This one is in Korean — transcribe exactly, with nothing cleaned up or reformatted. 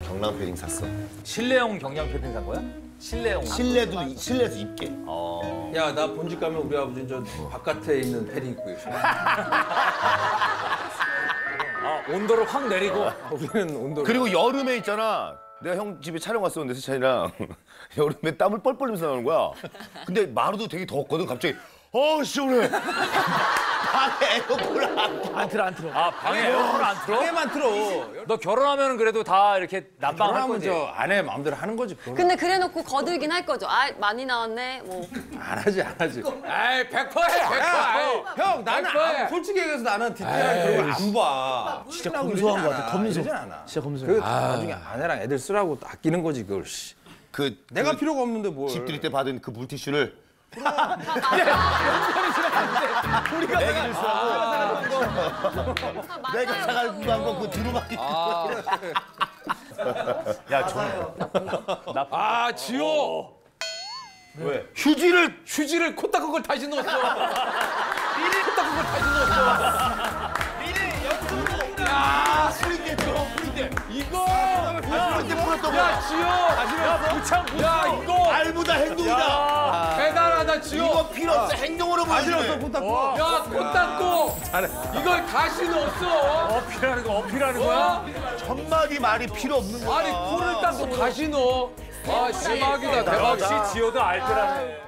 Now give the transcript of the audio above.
경량 패딩 샀어. 실내용 경량 패딩 산 거야? 실내용. 실내도 실내에서 입게. 어. 야, 나 본집 가면 우리 아버지는 저 바깥에 있는 패딩 입고 계셔. 아, 온도를 확 내리고. 우리는 온도. 그리고 여름에 있잖아. 내가 형 집에 촬영 왔었는데 세찬이랑 여름에 땀을 뻘뻘 흘리면서 나오는 거야. 근데 마루도 되게 더웠거든. 갑자기 어 시원해. 방에 에어컨을 안 안 틀어 안 틀어. 아, 방에 에어컨 안 틀어? 방에만 틀어. 너 결혼하면 그래도 다 이렇게 난방할 결혼하면 거지? 저 아내 마음대로 하는 거지. 그거는. 근데 그래놓고 거들긴 할 거죠. 아 많이 나왔네. 뭐. 안 하지, 안 하지. 에이, 백 퍼센트 해, 백 퍼센트. 형, 나는 백 퍼센트. 안- 솔직히 얘기해서 나는 디테일하게 그런 걸 안 봐. 진짜 이러진 검소한 것 않아. 같아. 검소. 이러진 않아. 진짜 검소. 그 나중에 아내랑 애들 쓰라고 아끼는 거지 그걸. 씨. 그 내가 그 필요가 없는데 뭘. 집 들일 때 받은 그 물티슈를 우리가 내가 줄 쓰라고. 아, 내가 맞아요. 사가지고 한 거 그 두루마기. 야 저 아, 지호. 왜? 휴지를 휴지를 코 닦은 걸 다시 넣었어. 코 닦은 걸 다시 넣었어. 야 뿌린데 저 뿌린데 이거. 뿌린데 뿌렸던 야, 거야. 지호. 야, 무창, 야, 이거. 알보다 행동이다. 대단하다, 지호. 이거 필요 없어. 행동으로 보여주네. 야, 코 닦고. 이걸 다시 넣었어. 어필하는 거, 어필하는 거야? 천마디 말이 필요 없는 거야. 아니, 코를 닦고 다시 넣어. 아, 대박이다, 대박. 역시 지호도 알뜰하네.